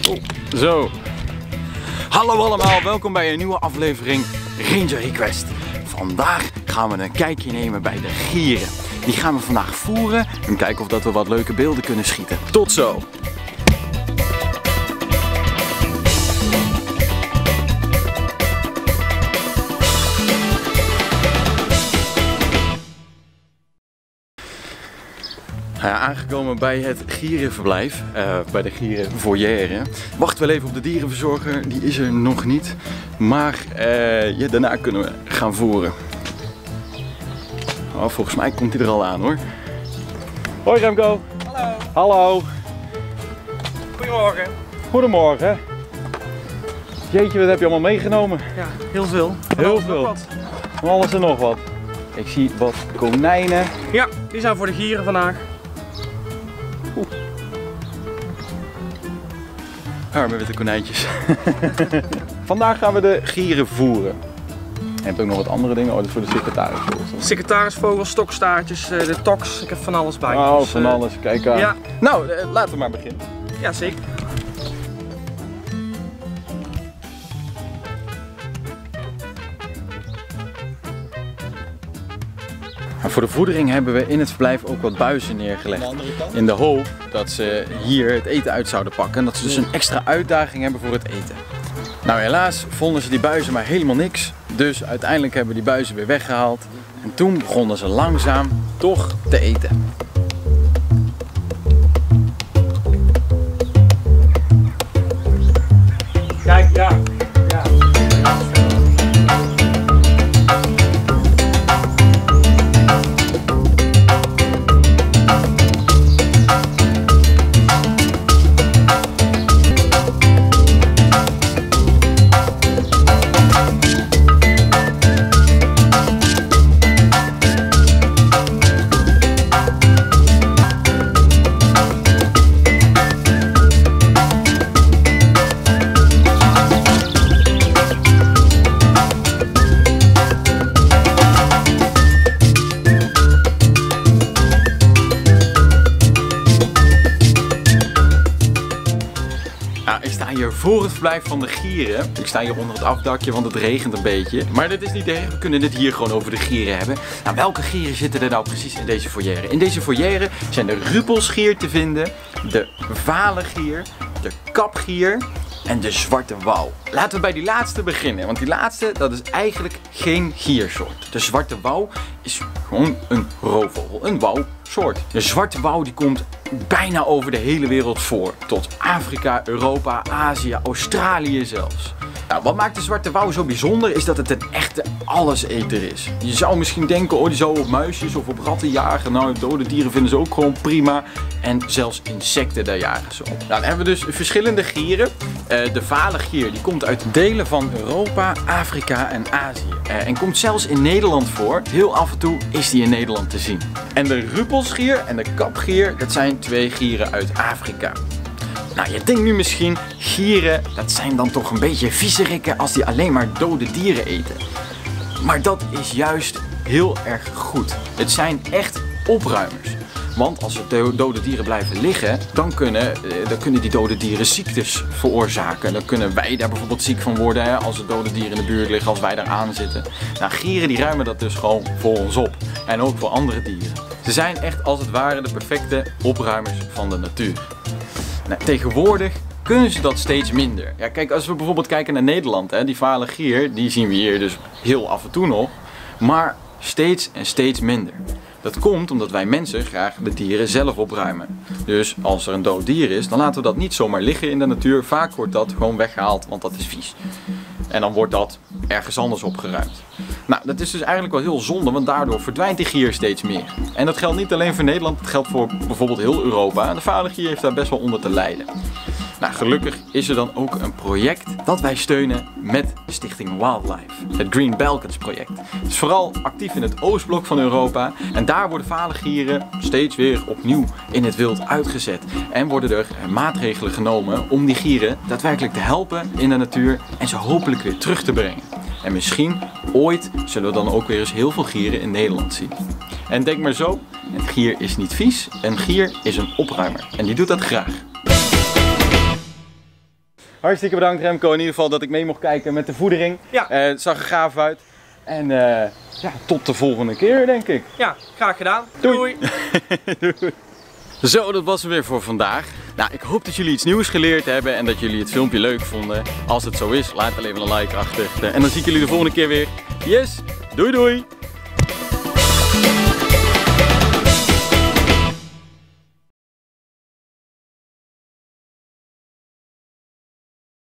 Oh, zo. Hallo allemaal, welkom bij een nieuwe aflevering Ranger Request. Vandaag gaan we een kijkje nemen bij de gieren. Die gaan we vandaag voeren en kijken of dat we wat leuke beelden kunnen schieten. Tot zo! Ja, aangekomen bij het gierenverblijf, bij de gierenfoyer. Wachten we even op de dierenverzorger, die is er nog niet. Maar ja, daarna kunnen we gaan voeren. Oh, volgens mij komt hij er al aan hoor. Hoi Remco. Hallo. Hallo. Goedemorgen. Goedemorgen. Jeetje, wat heb je allemaal meegenomen? Ja, heel veel. Heel veel. Van alles en nog wat. Ik zie wat konijnen. Ja, die zijn voor de gieren vandaag. Arme witte konijntjes. Vandaag gaan we de gieren voeren. Je hebt ook nog wat andere dingen. Oh, dat is voor de secretarisvogels. Secretarisvogels, stokstaartjes, de toks. Ik heb van alles bij. Oh, dus, van alles. Kijk aan. Ja. Nou, laten we maar beginnen. Ja, zeker. Voor de voedering hebben we in het verblijf ook wat buizen neergelegd. In de hoop dat ze hier het eten uit zouden pakken. En dat ze dus een extra uitdaging hebben voor het eten. Nou, helaas vonden ze die buizen maar helemaal niks. Dus uiteindelijk hebben we die buizen weer weggehaald. En toen begonnen ze langzaam toch te eten. Kijk, ja. Ik sta hier voor het verblijf van de gieren. Ik sta hier onder het afdakje, want het regent een beetje. Maar dat is niet erg, we kunnen het hier gewoon over de gieren hebben. Nou, welke gieren zitten er nou precies in deze foyer? In deze foyer zijn de rupelsgier te vinden, de vale gier, de kapgier en de zwarte wouw. Laten we bij die laatste beginnen, want die laatste, dat is eigenlijk geen giersoort. De zwarte wouw is gewoon een roofvogel, een wouwsoort. De zwarte wouw die komt bijna over de hele wereld voor. Tot Afrika, Europa, Azië, Australië zelfs. Nou, wat maakt de zwarte wouw zo bijzonder is dat het een echte alleseter is. Je zou misschien denken, oh die zou op muisjes of op ratten jagen. Nou, dode dieren vinden ze ook gewoon prima. En zelfs insecten, daar jagen ze op. Nou, dan hebben we dus verschillende gieren. De vale gier die komt uit delen van Europa, Afrika en Azië. En komt zelfs in Nederland voor. Heel af en toe is die in Nederland te zien. En de rupelsgier en de kapgier, dat zijn twee gieren uit Afrika. Nou, je denkt nu misschien, gieren, dat zijn dan toch een beetje viezerikken als die alleen maar dode dieren eten. Maar dat is juist heel erg goed. Het zijn echt opruimers. Want als er dode dieren blijven liggen, dan kunnen die dode dieren ziektes veroorzaken. Dan kunnen wij daar bijvoorbeeld ziek van worden, hè, als er dode dieren in de buurt liggen, als wij daar aan zitten. Nou, gieren die ruimen dat dus gewoon voor ons op. En ook voor andere dieren. Ze zijn echt als het ware de perfecte opruimers van de natuur. Nou, tegenwoordig kunnen ze dat steeds minder. Ja, kijk, als we bijvoorbeeld kijken naar Nederland, hè, die vale gier, die zien we hier dus heel af en toe nog. Maar steeds en steeds minder. Dat komt omdat wij mensen graag de dieren zelf opruimen. Dus als er een dood dier is, dan laten we dat niet zomaar liggen in de natuur. Vaak wordt dat gewoon weggehaald, want dat is vies. En dan wordt dat ergens anders opgeruimd. Nou, dat is dus eigenlijk wel heel zonde, want daardoor verdwijnt die gier steeds meer. En dat geldt niet alleen voor Nederland, dat geldt voor bijvoorbeeld heel Europa. En de vale gier heeft daar best wel onder te lijden. Nou, gelukkig is er dan ook een project dat wij steunen met de Stichting Wildlife. Het Green Balkans project. Het is vooral actief in het oostblok van Europa. En daar worden vale gieren steeds weer opnieuw in het wild uitgezet. En worden er maatregelen genomen om die gieren daadwerkelijk te helpen in de natuur en ze hopelijk weer terug te brengen. En misschien ooit zullen we dan ook weer eens heel veel gieren in Nederland zien. En denk maar zo, een gier is niet vies, een gier is een opruimer. En die doet dat graag. Hartstikke bedankt Remco in ieder geval dat ik mee mocht kijken met de voedering. Ja. Het zag er gaaf uit. En ja, tot de volgende keer denk ik. Ja, graag gedaan. Doei. Doei. Zo, dat was het weer voor vandaag. Nou, ik hoop dat jullie iets nieuws geleerd hebben en dat jullie het filmpje leuk vonden. Als het zo is, laat wel even een like achter. En dan zie ik jullie de volgende keer weer. Yes, doei doei!